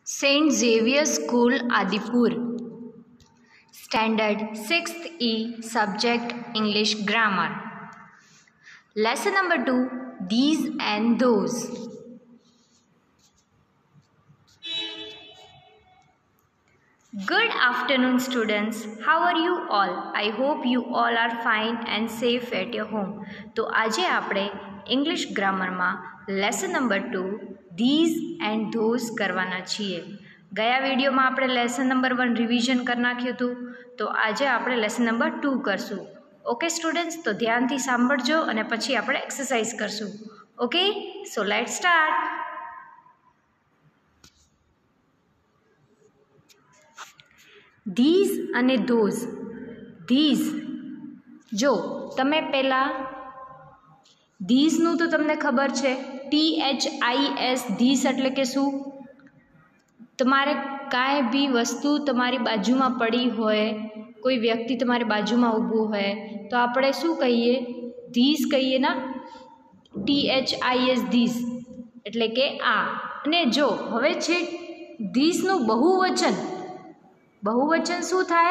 Saint Xavier School, Adipur. Standard 6th E, Subject English Grammar. Lesson number 2, These and Those. Good afternoon, students. How are you all? I hope you all are fine and safe at your home. તો આજે આપણે English ગ્રામરમાં lesson number 2 these and those કરવાના છીએ. ગયા વિડીયોમાં આપણે lesson number 1 revision કરી નાખ્યું હતું, તો આજે આપણે લેસન નંબર 2 કરશું. ઓકે સ્ટુડન્ટ્સ, તો ધ્યાનથી સાંભળજો અને પછી આપણે એક્સરસાઇઝ કરશું. Okay, so let's start. These અને ધોઝ. ધીઝ, જો તમે પહેલાં ધીઝનું તો તમને ખબર છે, THIS, ધીઝ એટલે કે શું? તમારે કાંઈ બી વસ્તુ તમારી બાજુમાં પડી હોય, કોઈ વ્યક્તિ તમારી બાજુમાં ઊભું હોય તો આપણે શું કહીએ? ધીઝ કહીએ ના. THIS, ધીઝ એટલે કે આ. અને જો હવે છે ધીઝનું બહુવચન. બહુવચન શું થાય?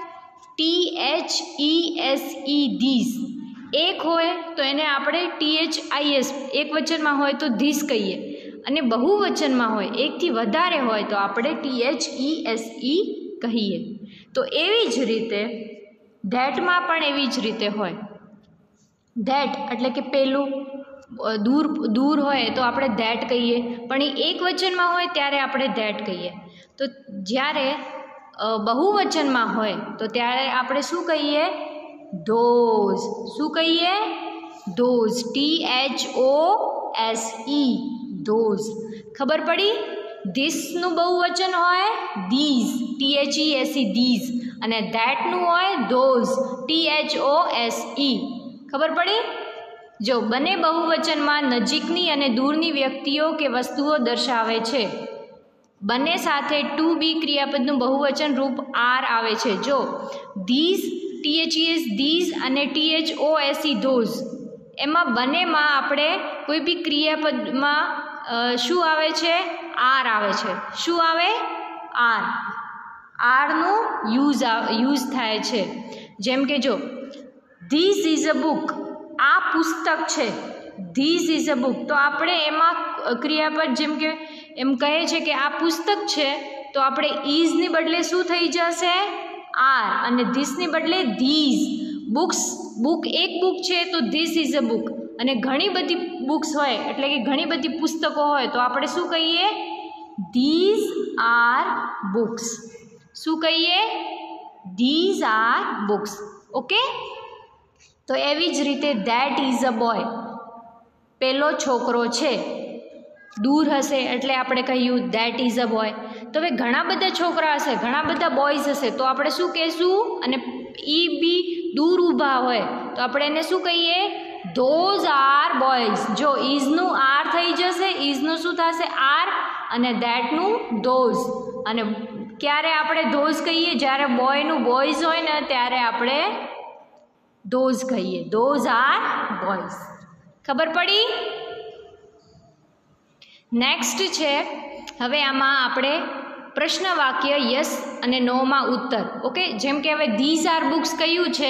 THESE, these. એક હોય તો એને આપણે THIS, એક વચનમાં હોય તો ધીઝ કહીએ, અને બહુવચનમાં હોય, એકથી વધારે હોય તો આપણે THESE કહીએ. તો એવી જ રીતે ધેટમાં પણ એવી જ રીતે હોય. ધેટ એટલે કે પેલું, દૂર હોય તો આપણે ધેટ કહીએ, પણ એ એક વચનમાં હોય ત્યારે આપણે ધેટ કહીએ. તો જ્યારે બહુવચનમાં હોય તો ત્યારે આપણે શું કહીએ? ધોઝ. શું કહીએ? ધોઝ. THOSE, those. ખબર પડી? ધીસનું બહુવચન હોય ધીઝ, THESE, ધીઝ, અને ધેટનું હોય ધોઝ, THOSE. ખબર પડી? જો બંને બહુવચનમાં નજીકની અને દૂરની વ્યક્તિઓ કે વસ્તુઓ દર્શાવે છે. બંને સાથે ટુ બી ક્રિયાપદનું બહુવચન રૂપ આર આવે છે. જો ધીઝ, THES, ધીઝ, અને THOSE, ધોઝ, એમાં બંનેમાં આપણે કોઈ બી ક્રિયાપદમાં શું આવે છે? આર આવે છે. શું આવે? આર. આરનું યુઝ થાય છે. જેમ કે જો ધીસ ઇઝ અ બુક, આ પુસ્તક છે. ધીસ ઇઝ અ બુક, તો આપણે એમાં ક્રિયાપદ જેમ કે એમ કહે છે કે આ પુસ્તક છે, તો આપણે ઇઝની બદલે શું થઈ જશે? આર. અને ધીસની બદલે ધીઝ. બુક્સ, બુક એક બુક છે તો ધીસ ઇઝ અ બુક. અને ઘણી બધી બુક્સ હોય એટલે કે ઘણી બધી પુસ્તકો હોય તો આપણે શું કહીએ? These are books. શું કહીએ? These are books. ઓકે, તો એવી જ રીતે ધેટ ઇઝ અ બોય, પેલો છોકરો છે. દૂર હશે એટલે આપણે કહ્યું ધેટ ઇઝ અ બોય. તો હવે ઘણા બધા છોકરા હશે, ઘણા બધા બોયઝ હશે, તો આપણે શું કહીશું? અને એ બી દૂર ઊભા હોય તો આપણે એને શું કહીએ? Those are boys. જો ઇઝનું આર થઈ જશે, ઇઝનું શું થશે? આર, અને ધેટનું ધોઝ. અને ક્યારે આપણે ધોઝ કહીએ? જ્યારે બોયનું બોયઝ હોય ને ત્યારે આપણે ધોઝ કહીએ. Those are boys. ખબર પડી? નેક્સ્ટ છે, હવે આમાં આપણે પ્રશ્ન વાક્ય યસ અને નોમાં ઉત્તર. ઓકે, જેમ કે હવે ધીઝ આર બુક્સ કયું છે?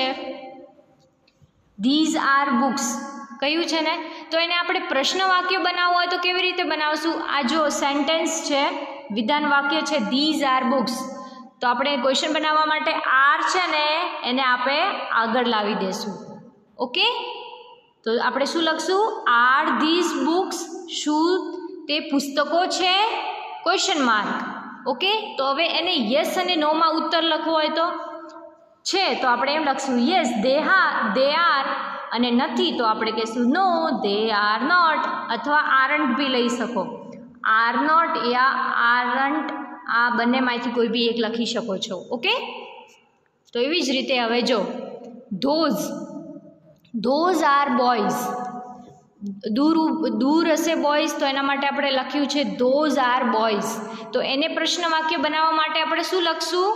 ધીઝ આર બુક્સ કયું છે ને? તો એને આપણે પ્રશ્ન વાક્ય બનાવવું હોય તો કેવી રીતે બનાવશું? આ જો સેન્ટેન્સ છે, વિધાન વાક્ય છે ધીઝ આર બુક્સ, તો આપણે ક્વેશ્ચન બનાવવા માટે આર છે ને એને આપણે આગળ લાવી દેશું. ઓકે, તો આપણે શું લખશું? આર ધીઝ બુક્સ, શું તે પુસ્તકો છે? Question mark. ઓકે, તો હવે એને યસ અને નોમાં ઉત્તર લખવો હોય તો છે તો આપણે એમ લખશું યસ દે આર, અને નથી તો આપણે કહીશું નો દે આર નોટ, અથવા આરન્ટ બી લઈ શકો. આર નોટ યા આરન્ટ, આ બંનેમાંથી કોઈ બી એક લખી શકો છો. ઓકે, તો એવી જ રીતે હવે જો ધોઝ, ધોઝ આર બોયઝ. દૂર હશે બોયઝ તો એના માટે આપણે લખ્યું છે ધોઝ આર બોયઝ. તો એને પ્રશ્ન વાક્ય બનાવવા માટે આપણે શું લખશું?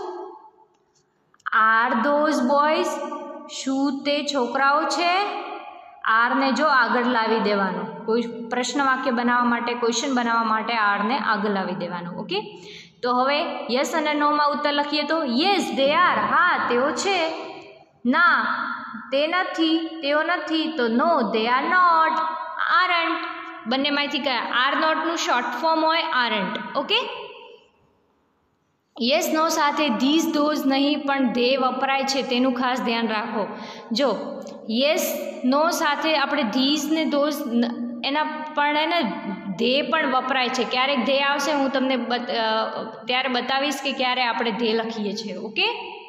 આર ધોઝ બોયઝ, શું તે છોકરાઓ છે? આરને જો આગળ લાવી દેવાનું. कोई प्रश्न वाक्य बनावा माटे क्वेश्चन बनावा माटे आर ने आगळ लावी देवानो। ओके, तो हवे यस अने नो में उत्तर लखीए तो येस दे आर, हाँ तेओ छे, ना ते नथी, तेओ नथी, तो no they are not, aren't. बने मांथी कया आर नॉट नु शॉर्ट फॉर्म होय आरंट। ओके, येस नो साथे धीस दोज नहीं पण दे वपराय छे तेनुं खास ध्यान राखो। जो येस नो साथे आपणे धीस ने दोज एना पण एने दे पण वपराय छे। क्यारेक दे आवशे, हूँ तमने त्यारे बतावीश कि क्यारे आपणे दे लखीए छे। ओके,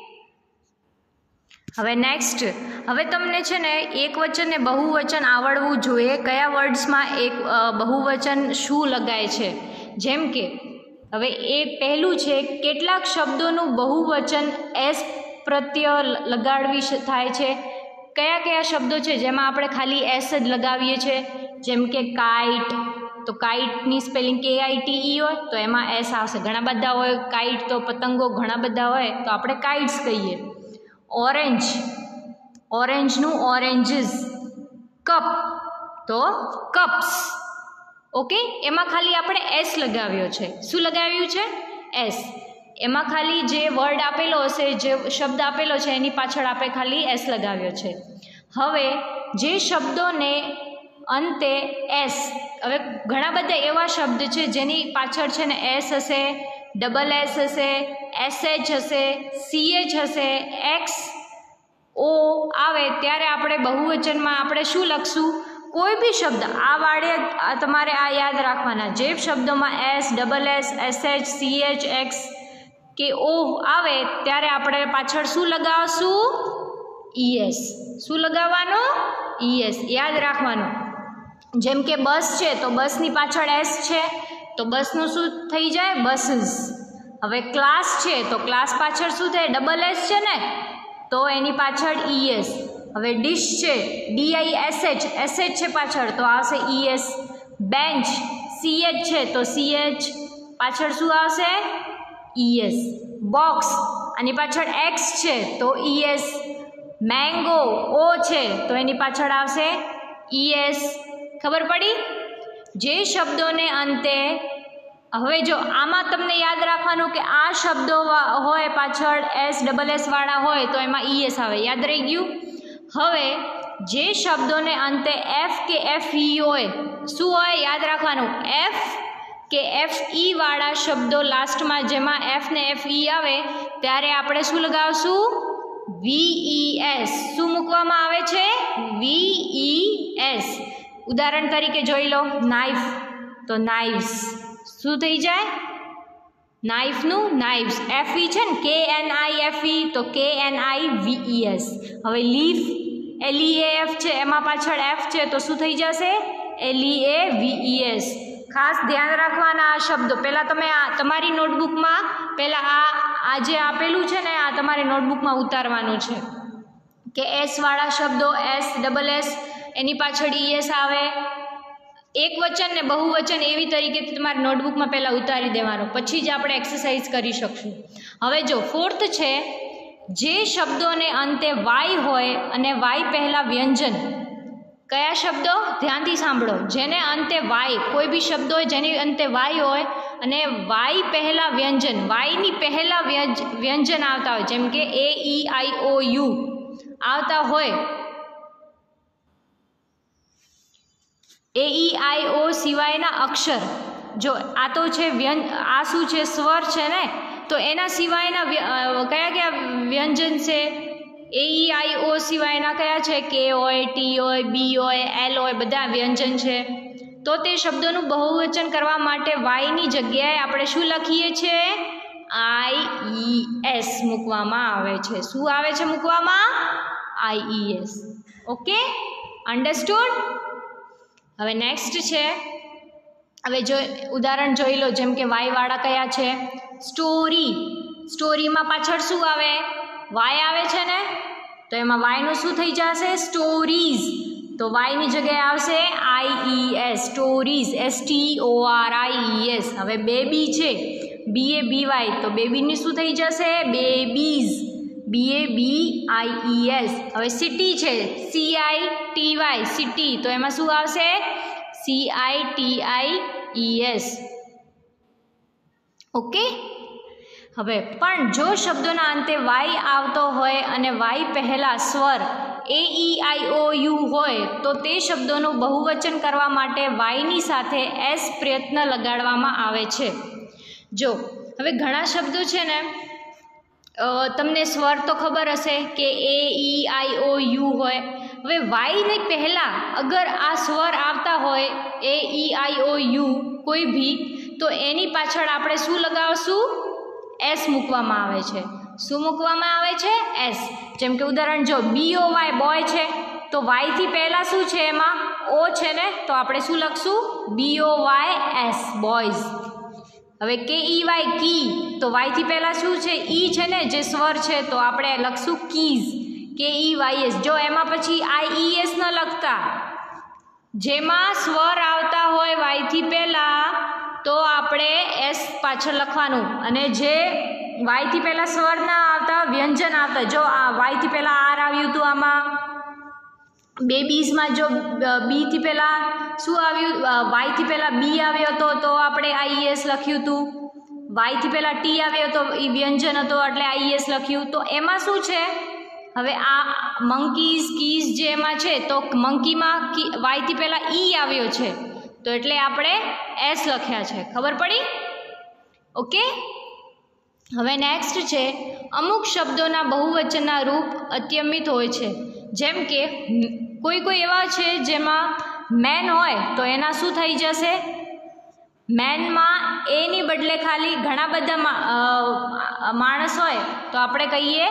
हवे नेक्स्ट, हवे तमने छे ने एक वचन ने बहुवचन आवड़वुं जोईए। कया वर्ड्स में एक बहुवचन शुं लगाय छे, जेम के हवे एक पहलू छे केटलाक शब्दों बहुवचन एस प्रत्यय लगाड़वी थाय छे। कया कया शब्दों छे जेमां आपणे खाली एस ज लगावीए छे, जेम के काइट, तो काइट नी स्पेलिंग KITE होय तो एमां एस आवशे। घणा बधा होय काइट, तो पतंगो घणा बधा होय तो आपणे काइट्स कहीए। ऑरेंज, ऑरेंज नु ऑरेंजीस, कप तो कप्स। ओके, एमां खाली आपणे एस लगाव्यो छे। शुं लगाव्युं छे? एस। एमां खाली जे वर्ड आपेलो हशे, जे शब्द आपेलो छे एनी पाछळ आपणे खाली एस लगाव्यो छे। हवे जे शब्दोने अंते एस, हवे घणा बधा एवा शब्द छे जेनी पाछळ छे ने एस हशे, डबल एस हशे, SH हशे, CH हशे, XO आवे त्यारे आपणे बहुवचનમાં આપણે શું લખશું? કોઈ બી શબ્દ આ વાળે તમારે આ યાદ રાખવાના, જે શબ્દોમાં S, double S, SH, CH, X કે O આવે ત્યારે આપણે પાછળ શું લગાવશું? ES. શું લગાવવાનું? ES યાદ રાખવાનું। જેમ કે બસ છે તો બસની પાછળ S છે તો બસનું શું થઈ જાય? બસીસ। હવે ક્લાસ છે તો ક્લાસ પાછળ શું થાય? ડબલ S છે ને તો એની પાછળ ES। હવે ડિશ છે DISH, SH છે પાછળ તો આવશે ES। બેન્ચ CH છે તો CH પાછળ શું આવશે? ES। બોક્સ આની પાછળ X છે તો ES। મેંગો O છે તો એની પાછળ આવશે ES। ખબર પડી? જે શબ્દોને અંતે, હવે જો આમાં તમને યાદ રાખવાનું કે આ શબ્દો હોય પાછળ S, ડબલ S વાળા હોય તો એમાં ES આવે, યાદ રહી ગયું? હવે જે શબ્દોને અંતે F કે FE હોય, શું હોય? યાદ રાખવાનું, F કે FE વાળા શબ્દો લાસ્ટમાં જેમાં F ને FE આવે ત્યારે આપણે શું લગાવશું? VES। શું મૂકવામાં આવે છે? VES। ઉદાહરણ તરીકે જોઈ લો, નાઇફ તો નાઇવ્સ, શું થઈ જાય? નાઇફનું નાઇવ્સ। FE છે ને KNIFE તો KNIVES। હવે લીફ LEAF છે એમાં પાછળ F છે તો શું થઈ જશે? LEAVES। ખાસ ધ્યાન રાખવાના આ શબ્દો। પહેલાં તમે આ તમારી નોટબુકમાં પહેલાં આ જે આપેલું છે ને આ તમારે નોટબુકમાં ઉતારવાનું છે કે એસ વાળા શબ્દો S, ડબલ S એની પાછળ ES આવે। એક વચન ને બહુવચન એવી તરીકે તમારી નોટબુકમાં પહેલાં ઉતારી દેવાનો, પછી જ આપણે એક્સરસાઇઝ કરી શકશું। હવે જો ફોર્થ છે, જે શબ્દોને અંતે વાય હોય અને વાય પહેલાં વ્યંજન। કયા શબ્દો? ધ્યાનથી સાંભળો। જેને અંતે વાય, કોઈ બી શબ્દ હોય જેની અંતે વાય હોય અને વાય પહેલાં વ્યંજન, વાયની પહેલાં વ્યંજન આવતા હોય, જેમ કે AEIOU આવતા હોય, AEIO સિવાયના અક્ષર, જો આ તો છે આ શું છે? સ્વર છે ને, તો એના સિવાયના કયા કયા વ્યંજન છે? AEIO સિવાયના કયા છે? K હોય, T હોય, B હોય, L હોય, બધા વ્યંજન છે। તો તે શબ્દોનું બહુવચન કરવા માટે વાયની જગ્યાએ આપણે શું લખીએ છીએ? IES મૂકવામાં આવે છે। શું આવે છે મૂકવામાં? IES। Okay, understood? હવે નેક્સ્ટ છે, હવે જો ઉદાહરણ જોઈ લો, જેમ કે વાય વાળા કયા છે? સ્ટોરી, સ્ટોરીમાં પાછળ શું આવે? વાય આવે છે ને, તો એમાં વાયનું શું થઈ જશે? સ્ટોરીઝ, તો વાયની જગ્યાએ આવશે IES, સ્ટોરીઝ, STORIES। હવે બેબી છે BABY તો બેબીની શું થઈ જશે? Babies, BABIES। હવે સિટી છે CITY, સિટી, તો એમાં શું આવશે? CITIES. ઓકે. હવે પણ જો શબ્દોના અંતે વાય આવતો હોય અને વાય પહેલાં સ્વર AEIOU હોય તો તે શબ્દોનું બહુવચન કરવા માટે વાયની સાથે એસ પ્રયત્ન લગાડવામાં આવે છે. જો હવે ઘણા શબ્દો છે ને, તમને સ્વર તો ખબર હશે કે AEIOU હોય. હવે વાયની પહેલાં અગર આ સ્વર આવતા હોય AEIOU કોઈ ભી, તો એની પાછળ આપણે શું લગાવશું? એસ મૂકવામાં આવે છે. શું મૂકવામાં આવે છે? એસ. જેમ કે ઉદાહરણ જો BOY બોય છે તો વાયથી પહેલાં શું છે? એમાં ઓ છે ને, તો આપણે શું લખશું? BOYS boys. હવે KEY કી, તો વાયથી પહેલાં શું છે? ઈ છે ને, જે સ્વર છે, તો આપણે લખશું કીઝ. KEYS. જો એમાં પછી IES ન લખતા, જેમાં સ્વર આવતા હોય વાયથી પહેલાં તો આપણે એસ પાછળ લખવાનું, અને જે વાયથી પહેલાં સ્વર ના આવતા, વ્યંજન આવતા, જો આ વાયથી પહેલાં આર આવ્યું હતું, આમાં બેબીઝમાં જો બીથી પહેલાં શું આવ્યું? વાયથી પહેલાં બી આવ્યો હતો તો આપણે IES લખ્યું હતું. વાયથી પહેલાં ટી આવ્યો હતો, એ વ્યંજન હતો એટલે IES લખ્યું. તો એમાં શું છે? હવે આ મંકીઝ કીઝ જે એમાં છે, તો મંકીમાં વાયથી પહેલાં ઈ આવ્યો છે, તો એટલે આપણે એસ લખ્યા છે. ખબર પડી? ઓકે. હવે નેક્સ્ટ છે, અમુક શબ્દોના બહુવચનના રૂપ અત્યમિત હોય છે. જેમ કે કોઈ એવા છે જેમાં મેન હોય તો એના શું થઈ જશે? મેનમાં એની બદલે ખાલી ઘણા બધા માણસ હોય તો આપણે કહીએ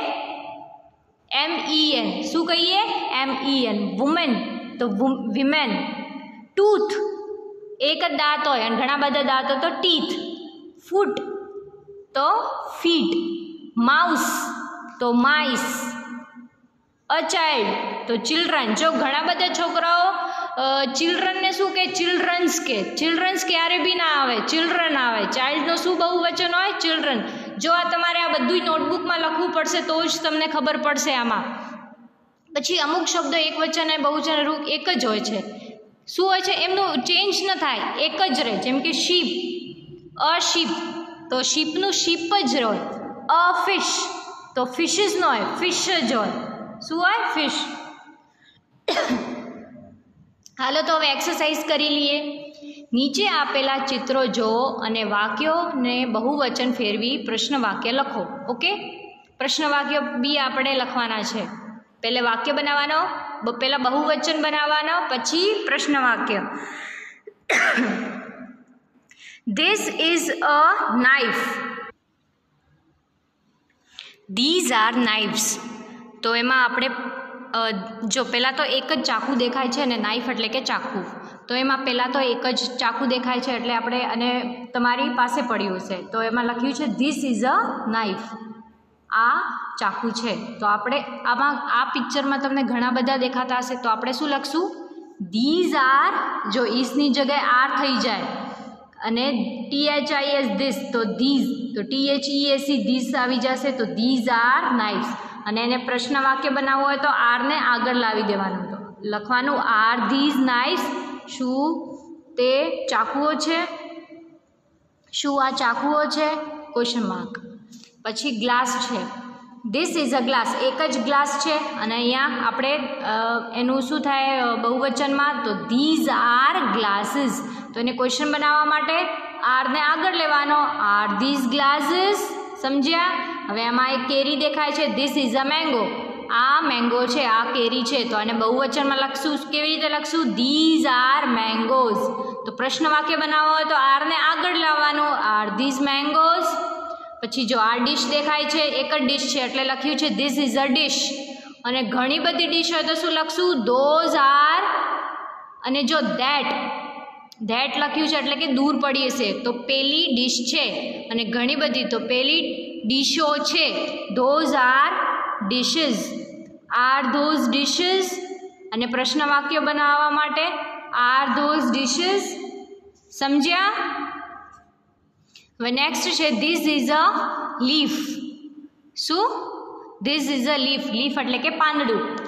MEN. શું કહીએ? MEN. વુમેન તો વિમેન. ટૂથ, એક જ દાંત હોય અને ઘણા બધા દાંત હોય તો ટીથ. ફૂટ તો ફીટ. માઉસ તો માઇસ. અ ચાઇલ્ડ તો ચિલ્ડ્રન. જો ઘણા બધા છોકરાઓ ચિલ્ડ્રનને શું કહે? ચિલ્ડ્રન્સ કહે. ચિલ્ડ્રન્સ ક્યારે બી ના આવે, ચિલ્ડ્રન આવે. ચાઇલ્ડનું શું બહુવચન હોય? ચિલ્ડ્રન. જો આ તમારે આ બધું નોટબુકમાં લખવું પડશે તો જ તમને ખબર પડશે આમાં. પછી અમુક શબ્દો એકવચન અને બહુવચન રૂપ એક જ હોય છે. શું હોય છે? એમનું ચેન્જ ન થાય, એક જ રહે. જેમ કે શીપ, અ શીપ તો શીપનું શીપ જ હોય. અ ફિશ તો ફિશિસ ન હોય, ફિશ જ હોય. શું હોય? ફિશ. હાલો તો હવે એક્સરસાઇઝ કરી લઈએ. નીચે આપેલા ચિત્રો જુઓ અને વાક્યોને બહુવચન ફેરવી પ્રશ્ન વાક્ય લખો. ઓકે. પ્રશ્ન વાક્ય બી આપણે લખવાના છે. પહેલે વાક્ય બનાવવાનો, પહેલાં બહુવચન બનાવવાનો, પછી પ્રશ્ન વાક્ય. This is a knife. These are knives. તો એમાં આપણે જો પહેલાં તો એક જ ચાકુ દેખાય છે ને, નાઇફ એટલે કે ચાકુ. તો એમાં પહેલાં તો એક જ ચાકુ દેખાય છે એટલે આપણે, અને તમારી પાસે પડ્યું હશે તો એમાં લખ્યું છે ધીસ ઇઝ અ નાઇફ. આ ચાકુ છે. તો આપણે આમાં આ પિક્ચરમાં તમને ઘણા બધા દેખાતા હશે તો આપણે શું લખશું? These are. જો ઈસની જગ્યાએ આર થઈ જાય અને THIS ધીસ તો ધીઝ, તો THEAC ધીસ આવી જશે તો ધીઝ આર નાઇફ્સ. અને એને પ્રશ્ન વાક્ય બનાવવું હોય તો આરને આગળ લાવી દેવાનું. તો લખવાનું આર ધીઝ નાઇફ્સ. શું તે ચાકુઓ છે? શું આ ચાકુઓ છે? Question mark. પછી ગ્લાસ છે. This is a glass. એક જ ગ્લાસ છે અને અહીંયા આપણે એનું શું થાય બહુવચનમાં? તો ધીઝ આર ગ્લાસીસ. તો એને ક્વેશ્ચન બનાવવા માટે આરને આગળ લેવાનો. Are these glasses. સમજ્યા? હવે આમાં એક કેરી દેખાય છે. This is a mango. આ મેંગો છે, આ કેરી છે. તો આને બહુવચનમાં લખશું. કેવી રીતે લખશું? These are mangoes. તો પ્રશ્ન વાક્ય બનાવવા હોય તો આરને આગળ લાવવાનું. Are these mangoes. પછી જો આ ડીશ દેખાય છે, એક જ ડીશ છે એટલે લખ્યું છે ધીસ ઇઝ અ ડીશ. અને ઘણી બધી ડીશ હોય તો શું લખશું? Those are. અને જો ધેટ લખ્યું છે એટલે કે દૂર પડી હશે તો પેલી ડીશ છે, અને ઘણી બધી તો પેલી ડીશો છે. Those are dishes. Are those dishes. અને પ્રશ્ન વાક્ય બનાવવા માટે આર ધોઝ ડિશિસ. સમજ્યા? હવે નેક્સ્ટ છે ધીસ ઇઝ અ લીફ. શું? This is a leaf. Leaf એટલે કે પાંદડું.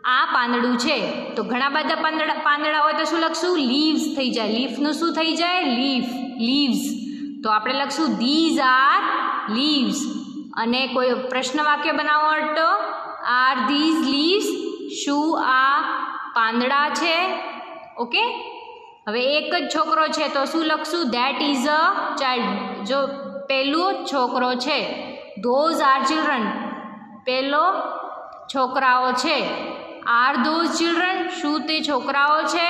આ પાંદડું છે તો ઘણા બધા પાંદડા હોય તો શું લખશું? લીવ્સ થઈ જાય. લીફનું શું થઈ જાય? લીવ્સ. તો આપણે લખશું ધીઝ આર લીવ્સ. અને કોઈ પ્રશ્ન વાક્ય બનાવો તો આર ધીઝ લીવ્સ? શું આ પાંદડા છે? ઓકે. હવે એક જ છોકરો છે તો શું લખશું? That is a child. જો પહેલો છોકરો છે, ધોઝ આર ચિલ્ડ્રન, પહેલો છોકરાઓ છે. Are those children? શું તે છોકરાઓ છે?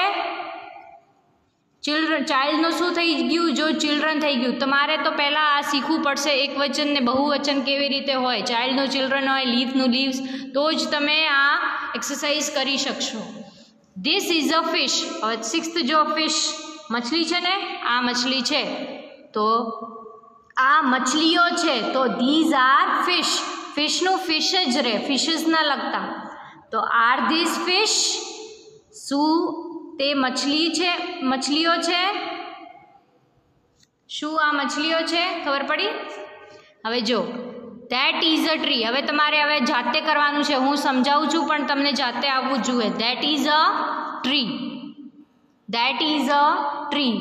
ચાઇલ્ડનું શું થઈ ગયું? જો ચિલ્ડ્રન થઈ ગયું. તમારે તો પહેલાં આ શીખવું પડશે એક વચન ને બહુવચન કેવી રીતે હોય. ચાઇલ્ડનું ચિલ્ડ્રન હોય, લીફનું લીવ્સ, તો જ તમે આ એક્સરસાઇઝ કરી શકશો. This is a fish. હવે 6th જો ફિશ મછલી છે ને, આ મછલી છે તો આ મછલીઓ છે તો ધીઝ આર ફિશ. ફિશનું ફિશ જ રહે, ફિશિસ ના લગતા. તો આર ધીઝ ફિશ? શું તે મછલી છે? મછલીઓ છે? શું આ મછલીઓ છે? ખબર પડી? હવે જો ધેટ ઇઝ અ ટ્રી. હવે તમારે હવે જાતે કરવાનું છે. હું સમજાવું છું પણ તમને જાતે આવવું જોઈએ. That is a tree. That is a tree.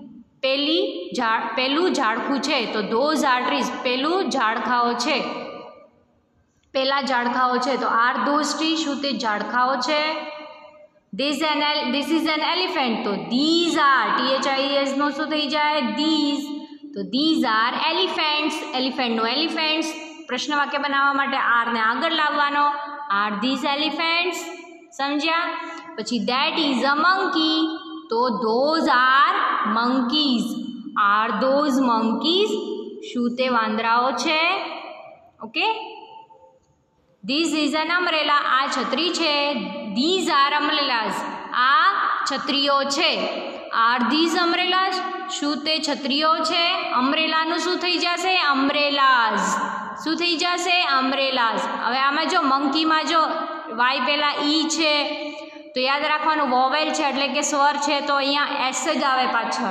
પેલું ઝાડખું છે તો ધોઝ આર ટ્રીઝ. પેલું ઝાડખાઓ છે, પેલા ઝાડખાઓ છે તો આર ધોઝ ટ્રી? શું તે ઝાડખાઓ છે? ધીસ ઇઝ એન એલિફન્ટ તો ધીઝ આર, THIS નો શું થઈ જાય? ધીઝ. તો ધીઝ આર એલિફેન્ટ્સ. એલિફેન્ટનો એલિફેન્ટ્સ. પ્રશ્ન વાક્ય બનાવવા માટે આરને આગળ લાવવાનો. Are these elephants? સમજ્યા? પછી ધેટ ઇઝ અ મંકી તો those are monkeys. Are those monkeys? શું તે વાંદરાઓ છે? Okay. This is an umbrella. આ છત્રી છે. These are umbrellas. આ છત્રીઓ છે. Are these umbrellas? શું તે છત્રીઓ છે? અમ્બ્રેલાનું શું થઈ જશે? અમ્બ્રેલાઝ. શું થઈ જશે? અમ્બ્રેલાઝ. હવે આમાં જો મંકીમાં જો વાય પહેલાં ઈ છે તો યાદ રાખવાનું વોવેલ છે એટલે કે સ્વર છે તો અહીંયા એસ જ આવે પાછળ.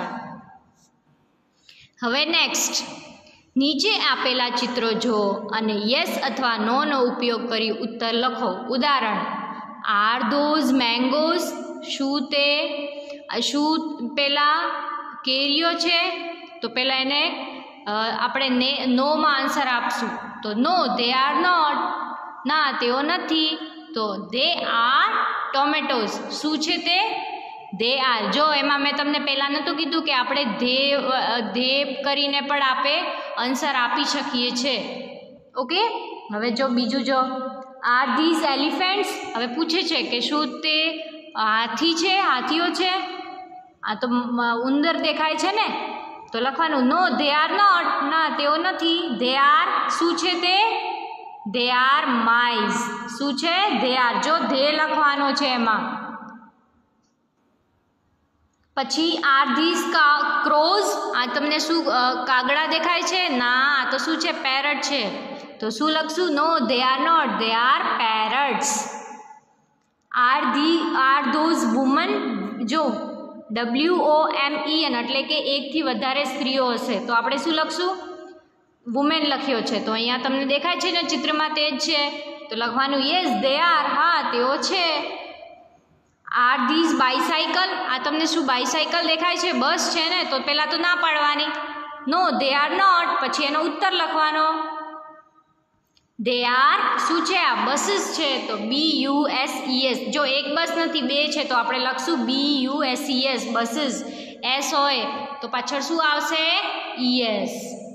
હવે નેક્સ્ટ, નીચે આપેલા ચિત્રો જુઓ અને યસ અથવા નોનો ઉપયોગ કરી ઉત્તર લખો. ઉદાહરણ: આર ધોઝ મેંગોઝ? શું પેલા કેરીઓ છે? તો પહેલાં એને આપણે નોમાં આન્સર આપશું. તો નો, દે આર નોટ. ના, તેઓ નથી. તો દે આર ટોમેટોઝ. શું છે તે? They are. જો એમાં મેં તમને પહેલાં નહોતું કીધું કે આપણે ધે કરીને પણ આપણે આન્સર આપી શકીએ છીએ. ઓકે. હવે જો બીજું જો આર ધીઝ એલિફેન્ટ્સ? હવે પૂછે છે કે શું તે હાથી છે? હાથીઓ છે? આ તો ઉંદર દેખાય છે ને, તો લખવાનું નો, ધે આર નોટ. ના, તેઓ નથી. ધે આર શું છે તે? They are mice. શું છે? They are. જો ધે લખવાનો છે એમાં. પછી આર ધીઝ ક્રોઝ? આ તમને શું કાગડા દેખાય છે? ના, આ તો શું છે? પેરટ છે. તો શું લખશું? No, they are not. They are parrots. Are those woman? જો WOMEN એટલે કે એકથી વધારે સ્ત્રીઓ હશે તો આપણે શું લખશું? વુમેન લખ્યો છે તો અહીંયા તમને દેખાય છે ને ચિત્રમાં તે જ છે તો લખવાનું યસ, દે આર. હા, તેઓ છે. Are these bicycle? આ તમને શું બાયસાઇકલ દેખાય છે? બસ છે ને, તો પહેલાં તો ના પાડવાની. No, they are not. પછી એનો ઉત્તર લખવાનો. દે આર શું છે? આ બસીસ છે તો BUSES. જો એક બસ નથી, બે છે તો આપણે લખશું BUSES. બસીસ એસ હોય તો પાછળ શું આવશે? ES.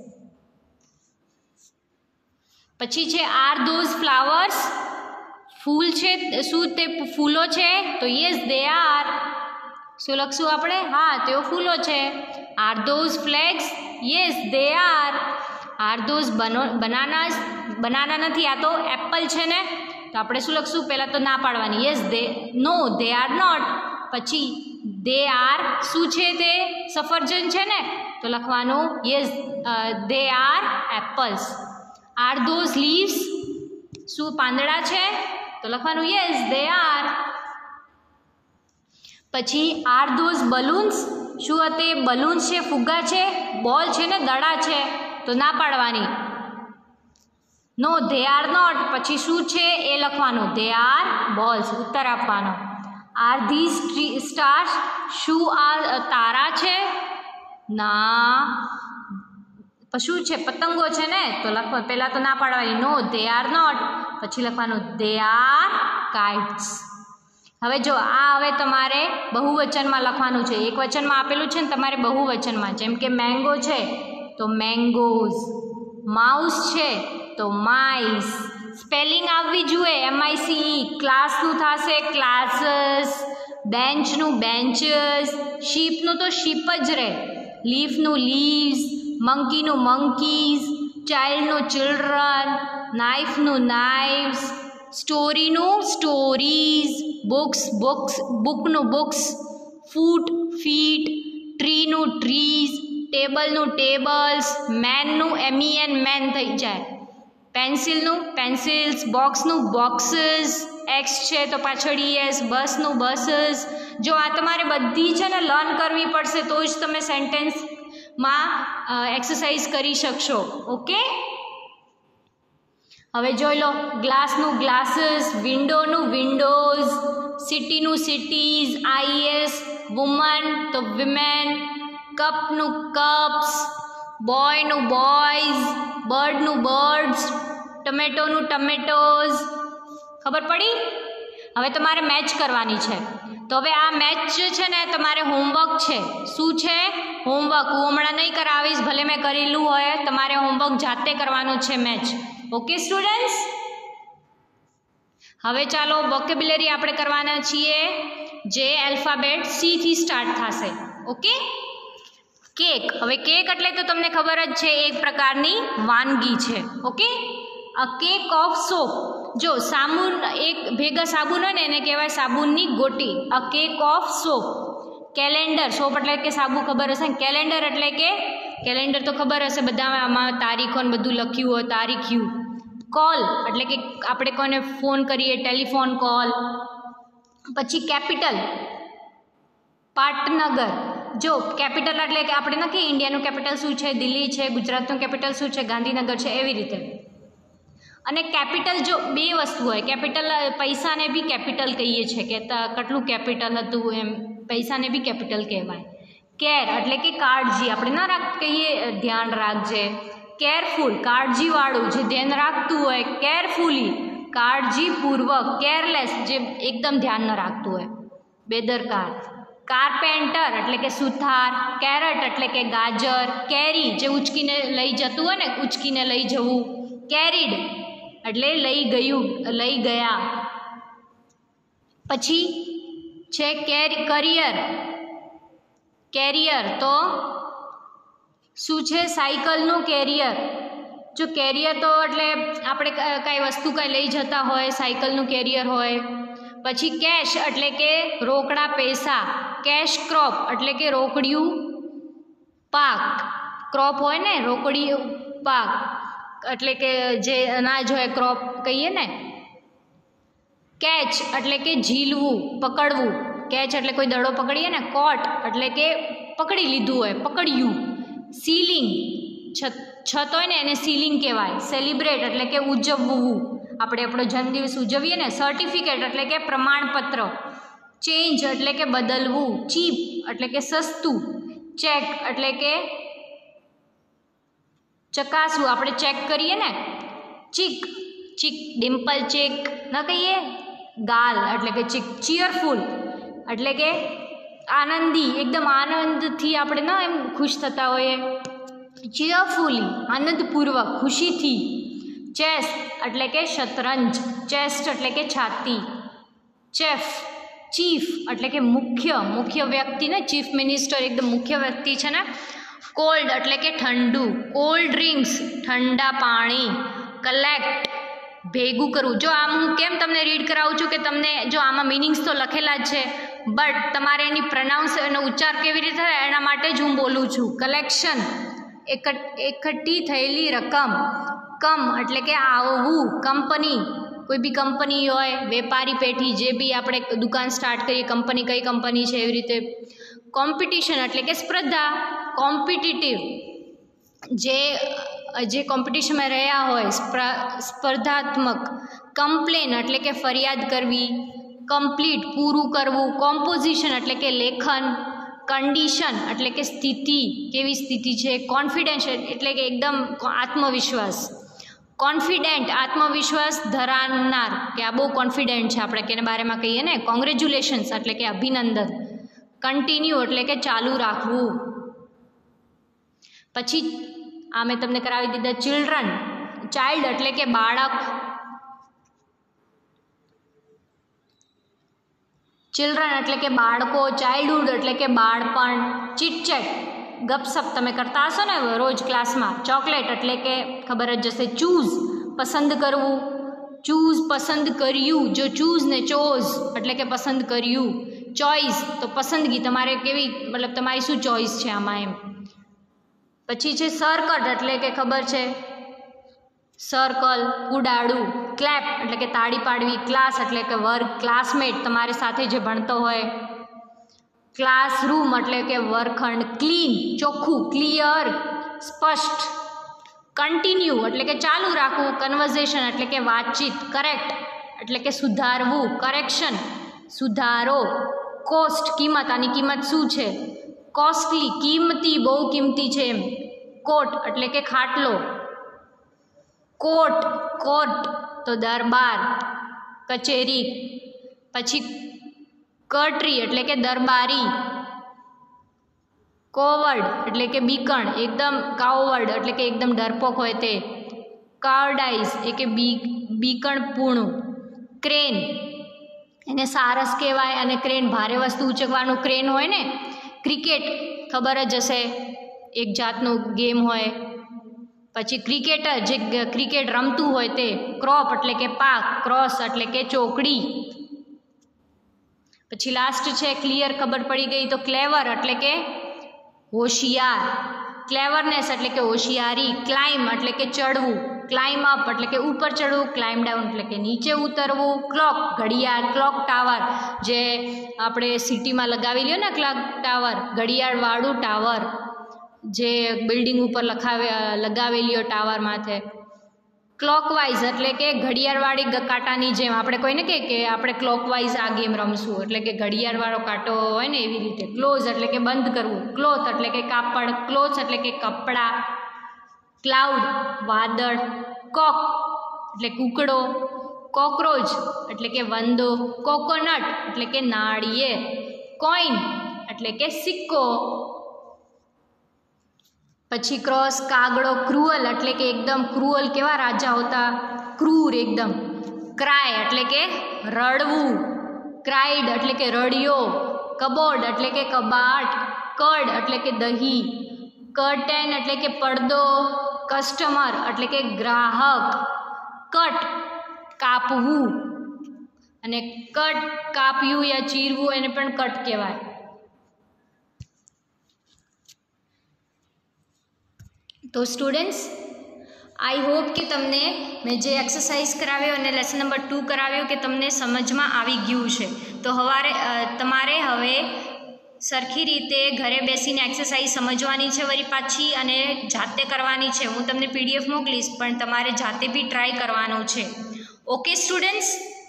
પછી છે આર ધોઝ ફ્લાવર્સ? ફૂલ છે? શું તે ફૂલો છે? તો યસ, દે આર. શું લખશું આપણે? હા, તેઓ ફૂલો છે. Are those flags? Yes, they are. Are those bananas? Banana નથી, આ તો એપલ છે ને, તો આપણે શું લખશું? પહેલાં તો ના પાડવાની. Yes, no, they are not. પછી દે આર શું છે તે? સફરજન છે ને, તો લખવાનું yes, they are apples. Are those leaves? શું પાંદડા છે? તો લખવાનું યસ, દે આર. પછી આર ધોઝ બલૂન્સ? શું તે બલૂન્સ છે? ફુગ્ગા છે? બોલ છે ને, દડા છે, તો ના પાડવાની. નો ધે આર નોટ, પછી શું છે એ લખવાનું, ધે આર બોલ્સ, ઉત્તર આપવાનો. આર ધીસ સ્ટાર્સ, શું આ તારા છે? ના. શું છે? પતંગો છે ને, તો લખવા પહેલાં તો ના પાડવાની, નો ધે આર નોટ, પછી લખવાનું ધે આર કાઇટ્સ. હવે જો આ હવે તમારે બહુવચનમાં લખવાનું છે. એક વચનમાં આપેલું છે ને તમારે બહુવચનમાં, જેમ કે મેંગો છે તો મેંગોઝ, માઉસ છે તો માઇસ. સ્પેલિંગ આવવી જોઈએ, MICE. ક્લાસનું થશે ક્લાસીસ, બેન્ચનું બેન્ચીસ, શીપનું તો શીપ જ રહે, લીફનું લીવ્સ, મંકીનું મંકીઝ, ચાઇલ્ડનું ચિલ્ડ્રન, નાઇફનું નાઇવ્સ, સ્ટોરીનું સ્ટોરીઝ, બુક્સ બુક્સ, બુકનું બુક્સ, ફૂટ ફીટ, ટ્રીનું ટ્રીઝ, ટેબલનું ટેબલ્સ, મેનનું MEN મેન થઈ જાય, પેન્સિલનું પેન્સિલ્સ, બોક્સનું બોક્સીસ, એક્સ છે તો પાછળ ES, બસનું બસીસ. જો આ તમારે બધી છે ને લર્ન કરવી પડશે તો જ તમે સેન્ટેન્સમાં એક્સરસાઇઝ કરી શકશો. ઓકે, હવે જોઈ લો, ગ્લાસનું ગ્લાસીસ, વિન્ડોનું વિન્ડોઝ, સિટીનું સિટીઝ, IES, વુમન તો વિમેન, કપનું કપ્સ, બોયનું બોયઝ, બર્ડનું બર્ડ્સ, ટમેટોનું ટમેટોઝ. ખબર પડી? હવે તમારે મેચ કરવાની છે. તો હવે આ મેચ જે છે ને તમારે હોમવર્ક છે. શું છે? હોમવર્ક. હું હમણાં નહીં કરાવીશ, ભલે મેં કરેલું હોય, તમારે હોમવર્ક જાતે કરવાનું છે મેચ. ઓકે સ્ટુડન્ટ્સ, હવે ચાલો વોકેબ્યુલરી આપણે કરવાના છીએ જે આલ્ફાબેટ C થી સ્ટાર્ટ થશે. Okay, cake. હવે કેક એટલે તો તમને ખબર જ છે, એક પ્રકારની વાનગી છે. Okay, a cake of soap. જો સાબુન, એક ભેગા સાબુન હોય ને એને કહેવાય સાબુનની ગોટી. A cake of soap. Calendar, soap એટલે કે સાબુ, ખબર હશે ને. કેલેન્ડર એટલે કે, કેલેન્ડર તો ખબર હશે બધા, આમાં તારીખો ને બધું લખ્યું હોય, તારીખ્યું. કોલ એટલે કે આપણે કોને ફોન કરીએ, ટેલિફોન કોલ. પછી કેપિટલ, પાટનગર. જો કેપિટલ એટલે કે આપણે નથી, ઇન્ડિયાનું કેપિટલ શું છે? દિલ્હી છે. ગુજરાતનું કેપિટલ શું છે? ગાંધીનગર છે. એવી રીતે. અને કેપિટલ, જો બે વસ્તુ હોય, કેપિટલ પૈસાને બી કેપિટલ કહીએ છીએ કે કેટલું કેપિટલ હતું એમ, પૈસાને બી કેપિટલ કહેવાય. કેર એટલે કે કાળજી, આપણે ના કહીએ ધ્યાન રાખજે. કેરફુલ, કાળજીવાળું, જે ધ્યાન રાખતું હોય. કેરફુલી, કાળજીપૂર્વક. કેરલેસ, જે એકદમ ધ્યાન ન રાખતું હોય, બેદરકાર. કાર્પેન્ટર એટલે કે સુથાર. કેરેટ એટલે કે ગાજર. કેરી, જે ઉચકીને લઈ જતું હોય ને, ઉચકીને લઈ જવું. કેરીડ એટલે લઈ ગયું, લઈ ગયા. પછી છે કરિયર. કેરિયર તો શું છે? સાયકલનું કેરિયર. જો કેરિયર તો એટલે આપણે કાંઈ વસ્તુ કાંઈ લઈ જતા હોય, સાયકલનું કેરિયર હોય. પછી કેશ એટલે કે રોકડા પૈસા. કેશ ક્રોપ એટલે કે રોકડિયું પાક. ક્રોપ હોય ને, રોકડિયું પાક એટલે કે જે અનાજ હોય, ક્રોપ કહીએ ને. કેચ એટલે કે ઝીલવું, પકડવું. કેચ એટલે કોઈ દડો પકડીએ ને. કોટ એટલે કે પકડી લીધું હોય, પકડ્યું. સીલિંગ, છત હોય ને એને સીલિંગ કહેવાય. સેલિબ્રેટ એટલે કે ઉજવવું, આપણે આપણો જન્મદિવસ ઉજવીએ ને. સર્ટિફિકેટ એટલે કે પ્રમાણપત્ર. ચેન્જ એટલે કે બદલવું. ચીપ એટલે કે સસ્તું. ચેક એટલે કે ચકાસવું, આપણે ચેક કરીએ ને. ચીક, ચીક, ડિમ્પલ ચીક ન કહીએ. ગાલ એટલે કે ચીક. ચીયરફુલ એટલે કે આનંદી, એકદમ આનંદથી આપણે ન એમ ખુશ થતા હોઈએ. ચીયરફુલી, આનંદપૂર્વક, ખુશીથી. ચેસ એટલે કે શતરંજ. ચેસ્ટ એટલે કે છાતી. ચેફ, ચીફ એટલે કે મુખ્ય, મુખ્ય વ્યક્તિ ને. ચીફ મિનિસ્ટર એકદમ મુખ્ય વ્યક્તિ છે ને. કોલ્ડ એટલે કે ઠંડુ. કોલ્ડ ડ્રિંક્સ, ઠંડા પાણી. કલેક્ટ, ભેગું કરવું. જો આમ હું કેમ તમને રીડ કરાવું છું કે તમને, જો આમાં મિનિંગ્સ તો લખેલા જ છે, બટ તમારે એની પ્રનાઉન્સ, એનો ઉચ્ચાર કેવી રીતે થાય એના માટે જ હું બોલું છું. કલેક્શન, એકઠી થયેલી રકમ. કમ એટલે કે આવવું. કંપની, કોઈ બી કંપની હોય, વેપારી પેઢી, જે બી આપણે દુકાન સ્ટાર્ટ કરીએ, કંપની કઈ કંપની છે એવી રીતે. કોમ્પિટિશન એટલે કે સ્પર્ધા. કોમ્પિટિટિવ, જે જે કોમ્પિટિશનમાં રહ્યા હોય સ્પર્ધાત્મક, કમ્પ્લેન એટલે કે ફરિયાદ કરવી, કમ્પ્લીટ પૂરું કરવું, કોમ્પોઝિશન એટલે કે લેખન, કન્ડિશન એટલે કે સ્થિતિ, કેવી સ્થિતિ છે, કોન્ફિડન્સ એટલે કે એકદમ આત્મવિશ્વાસ, કોન્ફિડેન્ટ આત્મવિશ્વાસ ધરાવનાર કે આ બહુ કોન્ફિડન્ટ છે આપણે કેને બારેમાં કહીએ ને, કોંગ્રેચ્યુલેશન્સ એટલે કે અભિનંદન, કન્ટિન્યુ એટલે કે ચાલુ રાખવું. પછી આ મેં તમને કરાવી દીધા ચિલ્ડ્રન, ચાઇલ્ડ એટલે કે બાળક, ચિલ્ડ્રન એટલે કે બાળકો, ચાઇલ્ડહુડ એટલે કે બાળપણ, ચીટચેટ ગપસપ તમે કરતા હશો ને રોજ ક્લાસમાં, ચોકલેટ એટલે કે ખબર જ જશે ચૂઝ પસંદ કરવું, ચૂઝ પસંદ કર્યું, જો ચૂઝ ને ચોઝ એટલે કે પસંદ કર્યું, ચોઈસ તો પસંદગી, તમારે કેવી મતલબ તમારી શું ચોઈસ છે આમાં એમ. પછી છે સર્કટ એટલે કે ખબર છે સર્કલ ઉડાડું, ક્લેપ એટલે કે તાળી પાડવી, ક્લાસ એટલે કે વર્ગ, ક્લાસમેટ તમારી સાથે જે ભણતો હોય, ક્લાસરૂમ એટલે કે વર્ગખંડ, ક્લીન ચોખ્ખું, ક્લિયર સ્પષ્ટ, કન્ટિન્યુ એટલે કે ચાલુ રાખવું, કન્વર્ઝેશન એટલે કે વાતચીત, કરેક્ટ એટલે કે સુધારવું, કરેક્શન સુધારો, કોસ્ટ કિંમત, આની કિંમત શું છે, કોસ્ટલી કિંમતી બહુ કિંમતી છે એમ, કોટ એટલે કે ખાટલો, કોર્ટ કોર્ટ તો દરબાર કચેરી, પછી કટ્રી એટલે કે દરબારી, કોવર્ડ એટલે કે બીકણ એકદમ, કાવર્ડ એટલે કે એકદમ ડરપોક હોય તે, કાવર્ડાઇઝ એ કે બીકણપૂર્ણ, ક્રેન એને સારસ કહેવાય, અને ક્રેન ભારે વસ્તુ ઉચકવાનું ક્રેન હોય ને, ક્રિકેટ ખબર જ હશે એક જાતનું ગેમ હોય, પછી ક્રિકેટર જે ક્રિકેટ રમતું હોય તે, ક્રોપ એટલે કે પાક, ક્રોસ એટલે કે ચોકડી. પછી લાસ્ટ છે ક્લિયર, ખબર પડી ગઈ તો ક્લેવર એટલે કે હોશિયાર, ક્લેવરનેસ એટલે કે હોશિયારી, ક્લાઇમ્બ એટલે કે ચડવું, ક્લાઇમ્બ અપ એટલે કે ઉપર ચડવું, ક્લાઇમ્બ ડાઉન એટલે કે નીચે ઉતરવું, ક્લોક ઘડિયાળ, ક્લોક ટાવર જે આપણે સિટીમાં લગાવી લ્યો ને ક્લોક ટાવર, ઘડિયાળવાળું ટાવર જે બિલ્ડિંગ ઉપર લગાવેલી હોય ટાવર માથે, ક્લોકવાઇઝ એટલે કે ઘડિયાળવાળી કાંટાની જેમ, આપણે કોઈને કહે કે આપણે ક્લોકવાઇઝ આ ગેમ રમશું એટલે કે ઘડિયાળવાળો કાંટો હોય ને એવી રીતે, ક્લોઝ એટલે કે બંધ કરવું, ક્લોથ એટલે કે કાપડ, ક્લોથ્સ એટલે કે કપડાં, ક્લાઉડ વાદળ, કોક એટલે કૂકડો, કોકરોચ એટલે કે વંદો, કોકોનટ એટલે કે નાળિયેર, કોઈન એટલે કે સિક્કો. પછી ક્રોસ કાગડો, ક્રુઅલ એટલે કે એકદમ ક્રુઅલ, કેવા રાજા હોતા ક્રૂર એકદમ, ક્રાય એટલે કે રડવું, ક્રાઇડ એટલે કે રડ્યો, કબોર્ડ એટલે કે કબાટ, કર્ડ એટલે કે દહીં, કર્ટેન એટલે કે પડદો, કસ્ટમર એટલે કે ગ્રાહક, કટ કાપવું, અને કટ કાપ્યું યા ચીરવું એને પણ કટ કહેવાય. તો સ્ટુડન્ટ્સ આઈ હોપ કે તમને મેં જે એક્સરસાઇઝ કરાવ્યો અને લેસન નંબર 2 કરાવ્યો કે તમને સમજમાં આવી ગયું છે. તો તમારે હવે સરખી રીતે ઘરે બેસીને એક્સરસાઇઝ સમજવાની છે વળી પાછી, અને જાતે કરવાની છે. હું તમને PDF મોકલીશ પણ તમારે જાતે બી ટ્રાય કરવાનું છે. Okay students.